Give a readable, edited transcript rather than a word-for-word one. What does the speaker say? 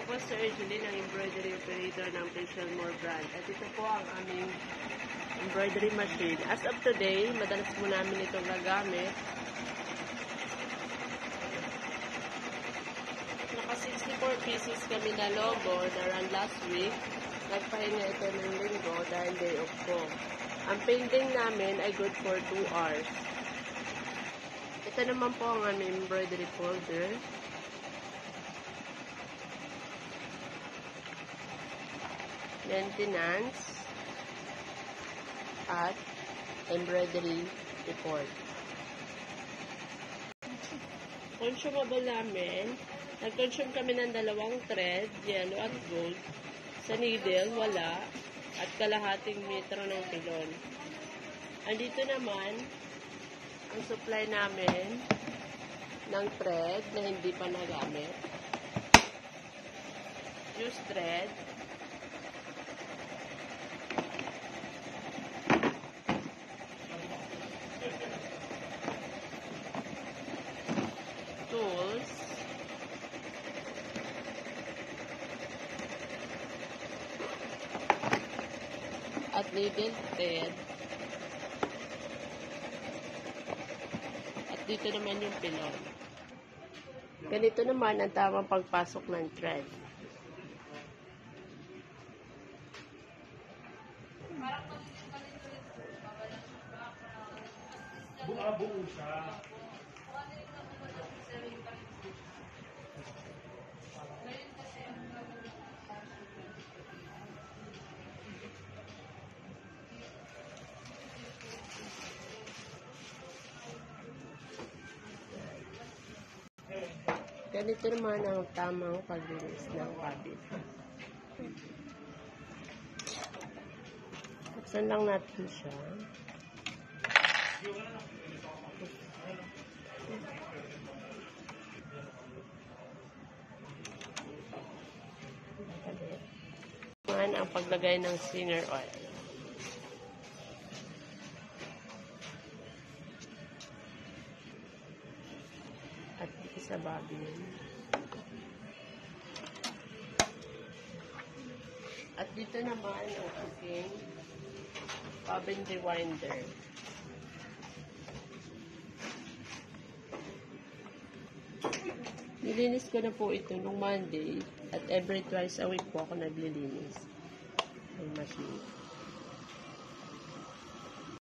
po Sir Julie ng embroidery operator ng Pixelmore brand. At ito po ang aming embroidery machine. As of today, madalas po namin itong gagamit. Naka 64 pieces kami na logo na run last week. Nagpahinga ito ng linggo dahil day off ko. Ang painting namin ay good for 2 hours. Ito naman po ang aming embroidery folder. Maintenance at embroidery report. Consumable namin, nag-consume kami ng 2 thread, yellow at gold. Sa needle, wala. At kalahating metro ng pilon. Andito naman, ang supply namin ng thread na hindi pa nagamit. Used thread. Tools. At needle thread. At dito naman yung pilon. Ganito naman ang tamang pagpasok ng thread. Buo siya. Ganito naman ang tamang paglinis ng cabin. Buksan lang natin siya. Naman ang paglagay ng singer oil. At dito sa bobbin. At dito naman ang aking bobbin rewinder. Nilinis ko na po ito nung Monday at every twice a week po ako naglilinis ng machine.